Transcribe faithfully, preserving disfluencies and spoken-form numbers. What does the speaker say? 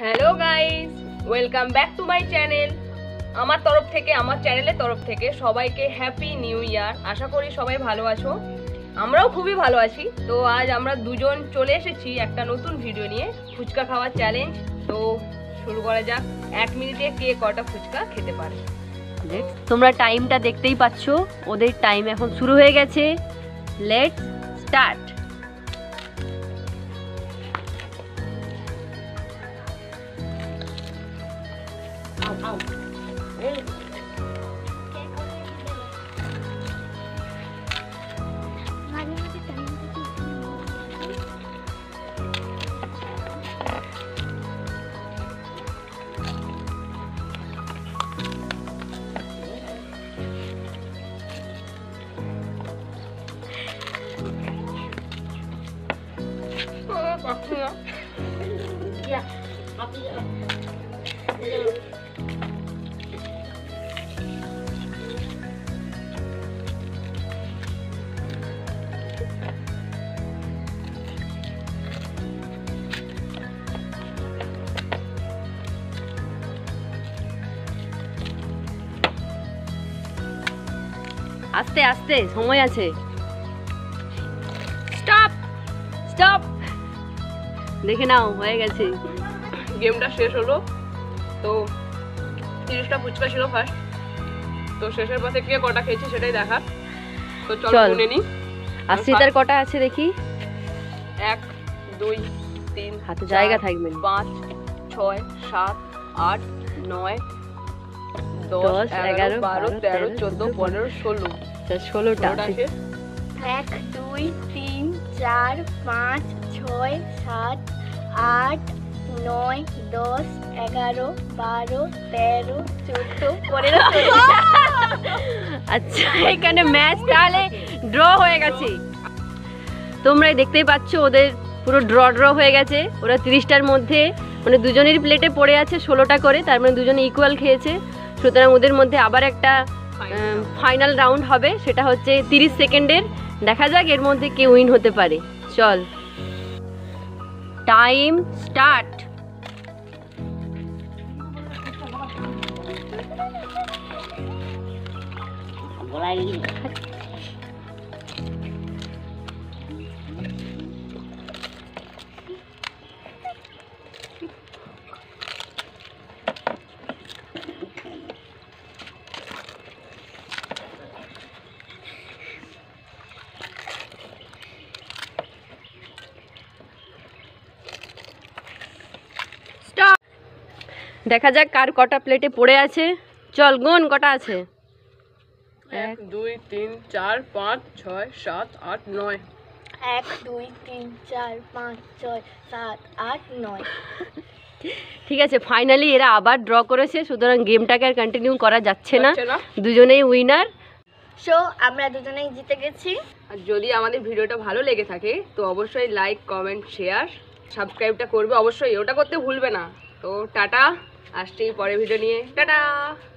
Hello guys, welcome back to my channel. আমার তরফ থেকে আমার চ্যানেলের তরফ থেকে সবাইকে হ্যাপি নিউ ইয়ার। আশা করি সবাই ভালো আছো, আমরাও খুবই ভালো আছি। তো আজ আমরা দুজন চলে এসেছি একটা নতুন ভিডিও নিয়ে, ফুচকা খাওয়ার চ্যালেঞ্জ। তো শুরু করা যাক, এক মিনিটে কে কটা ফুচকা খেতে পারে। তোমরা টাইমটা দেখতেই পাচ্ছ, ওদের টাইম এখন শুরু হয়ে গেছে। Let's start. আস্তে আস্তে, সময় আছে। Stop stop. দেখে নাও, হয়ে গেছে। গেমটা শেষ হলো। তো তিরিশটা ফুচকা ছিল ফার্স্ট, তো শেষের পথে কে কটা খেয়েছে সেটাই দেখার। তো চল গুনে নি। আশিটার কটা আছে দেখি। এক, দুই, তিন, হাতে জায়গা থাকবে না। পাঁচ, ছয়, সাত, আট, নয়, দশ, এগারো, বারো, তেরো, চোদ্দ, পনেরো, ষোলো। ষোলোটা আছে। এক, দুই, তিন, চার, পাঁচ, ছয়, সাত, আট, নয়, দশ, এগারো, বারো, তেরো, চোদ্দ, পনেরো। আচ্ছা, এখানে ম্যাচ তাহলে ড্র হয়ে গেছে। তোমরাই দেখতেই পাচ্ছ, ওদের পুরো ড্র ড্র হয়ে গেছে। ওরা তিরিশটার মধ্যে মানে দুজনের প্লেটে পড়ে আছে ষোলোটা করে, তার মানে দুজনে ইকুয়াল খেয়েছে। সুতরাং ওদের মধ্যে আবার একটা ফাইনাল রাউন্ড হবে, সেটা হচ্ছে তিরিশ সেকেন্ডের। দেখা যাক এর মধ্যে কে উইন হতে পারে। চল, টাইম স্টার্ট। দেখা যাক কার কটা প্লেটে পড়ে আছে। চল গুন, কটা আছে? এক, দুই, তিন, চার, পাঁচ, ছয়, সাত, আট, নয়। এক, দুই, তিন, চার, পাঁচ, ছয়, সাত, আট, নয়। ঠিক আছে, ফাইনালি এরা আবার ড্র করেছে, সুতরাং গেমটাকে আর কন্টিনিউ করা যাচ্ছে না। যাচ্ছে না। দুজনেই উইনার। সো আমরা দুজনেই জিতে গেছি। আর যদি আমাদের ভিডিওটা ভালো লেগে থাকে তো অবশ্যই লাইক, কমেন্ট, শেয়ার, সাবস্ক্রাইবটা করবে অবশ্যই, ওটা করতে ভুলবে না। তো টাটা, আসছি পরের ভিডিও নিয়ে। টাটা।